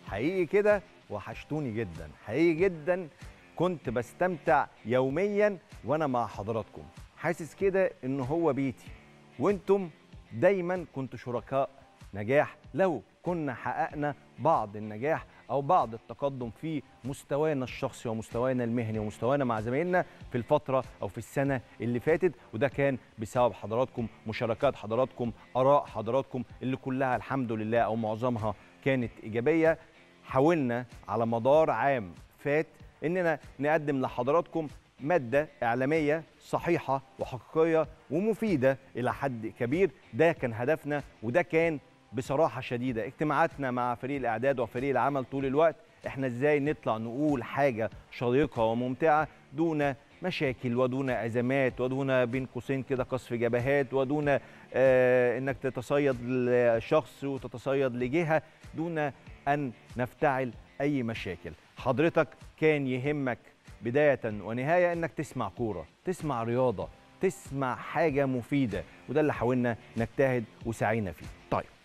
حقيقي كده وحشتوني جدا، حقيقي جدا. كنت بستمتع يوميا وانا مع حضراتكم، حاسس كده ان هو بيتي، وانتم دايما كنتوا شركاء نجاح لو كنا حققنا بعض النجاح او بعض التقدم في مستوانا الشخصي ومستوانا المهني ومستوانا مع زمايلنا في الفتره او في السنه اللي فاتت، وده كان بسبب حضراتكم، مشاركات حضراتكم، اراء حضراتكم اللي كلها الحمد لله او معظمها كانت ايجابيه. حاولنا على مدار عام فات اننا نقدم لحضراتكم ماده اعلاميه صحيحه وحقيقيه ومفيده الى حد كبير. ده كان هدفنا، وده كان بصراحه شديده اجتماعاتنا مع فريق الاعداد وفريق العمل طول الوقت. احنا ازاي نطلع نقول حاجه شيقه وممتعه دون مشاكل ودون ازمات ودون بين قوسين كده قصف جبهات ودون انك تتصيد لشخص وتتصيد لجهه، دون ان نفتعل اي مشاكل. حضرتك كان يهمك بدايه ونهايه انك تسمع كوره، تسمع رياضه، تسمع حاجه مفيده، وده اللي حاولنا نجتهد وسعينا فيه. طيب